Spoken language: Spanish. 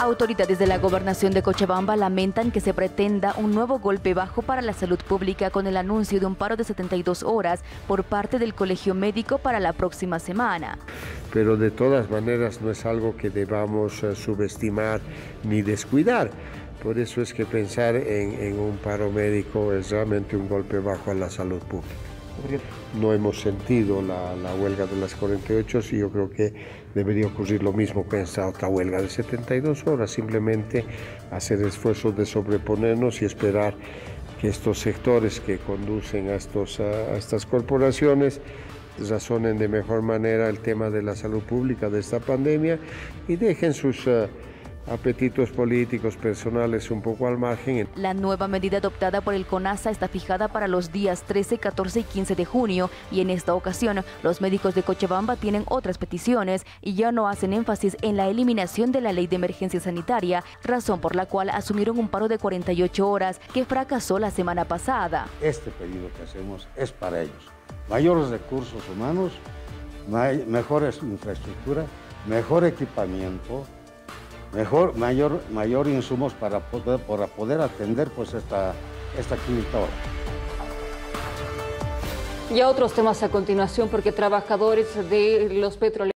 Autoridades de la Gobernación de Cochabamba lamentan que se pretenda un nuevo golpe bajo para la salud pública con el anuncio de un paro de 72 horas por parte del Colegio Médico para la próxima semana. Pero de todas maneras no es algo que debamos subestimar ni descuidar. Por eso es que pensar en un paro médico es realmente un golpe bajo a la salud pública. No hemos sentido la huelga de las 48 y yo creo que debería ocurrir lo mismo con esta otra huelga de 72 horas, simplemente hacer esfuerzos de sobreponernos y esperar que estos sectores que conducen a estas corporaciones razonen de mejor manera el tema de la salud pública de esta pandemia y dejen sus apetitos políticos personales un poco al margen. La nueva medida adoptada por el CONASA está fijada para los días 13, 14 y 15 de junio y en esta ocasión los médicos de Cochabamba tienen otras peticiones y ya no hacen énfasis en la eliminación de la ley de emergencia sanitaria, razón por la cual asumieron un paro de 48 horas que fracasó la semana pasada. Este pedido que hacemos es para ellos. Mayores recursos humanos, mejores infraestructura, mejor equipamiento, mayor insumos para poder atender pues esta clínica ahora. Y a otros temas a continuación, porque trabajadores de los petróleos